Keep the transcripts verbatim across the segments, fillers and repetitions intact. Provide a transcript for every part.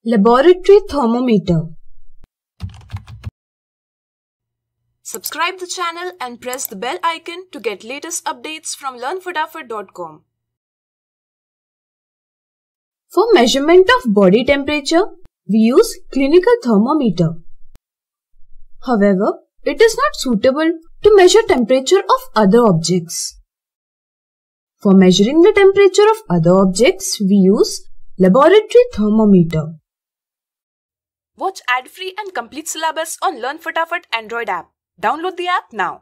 Laboratory thermometer. Subscribe the channel and press the bell icon to get latest updates from learn fatafat dot com. For measurement of body temperature, we use clinical thermometer. However, it is not suitable to measure temperature of other objects. For measuring the temperature of other objects, we use laboratory thermometer. Watch ad-free and complete syllabus on Learn Fatafat Android app. Download the app now.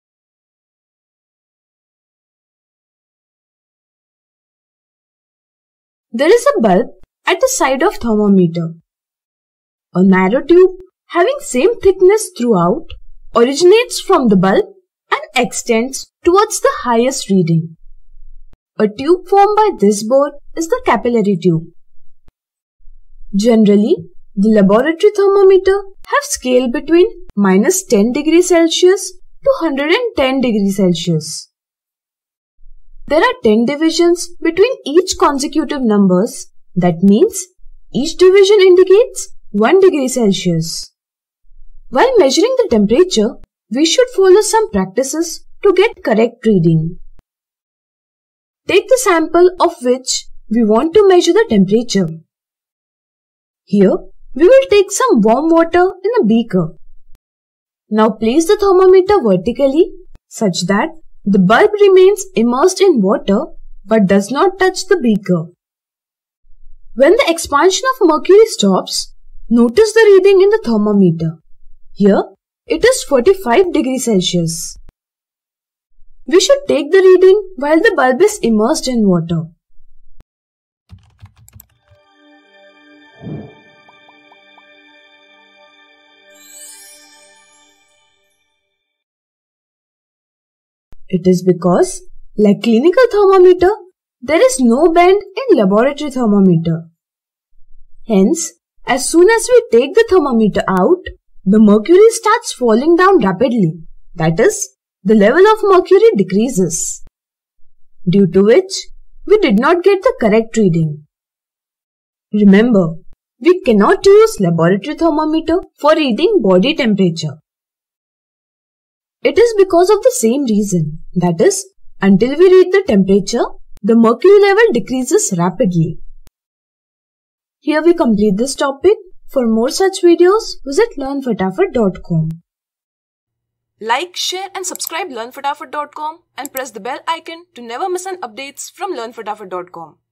There is a bulb at the side of thermometer. A narrow tube having same thickness throughout originates from the bulb and extends towards the highest reading. A tube formed by this bore is the capillary tube. Generally, the laboratory thermometer have scale between minus ten degrees Celsius to one hundred ten degrees Celsius. There are ten divisions between each consecutive numbers. That means each division indicates one degree Celsius. While measuring the temperature, we should follow some practices to get correct reading. Take the sample of which we want to measure the temperature. Here, we will take some warm water in a beaker. Now place the thermometer vertically such that the bulb remains immersed in water but does not touch the beaker. When the expansion of mercury stops, notice the reading in the thermometer. Here, it is forty-five degrees Celsius. We should take the reading while the bulb is immersed in water. It is because, like clinical thermometer, there is no bend in laboratory thermometer. Hence, as soon as we take the thermometer out, the mercury starts falling down rapidly. That is, the level of mercury decreases, due to which we did not get the correct reading. Remember, we cannot use laboratory thermometer for reading body temperature. It is because of the same reason, that is, until we read the temperature, the mercury level decreases rapidly. Here we complete this topic. For more such videos, visit learn fatafat dot com. Like, share and subscribe learn fatafat dot com and press the bell icon to never miss an updates from learn fatafat dot com.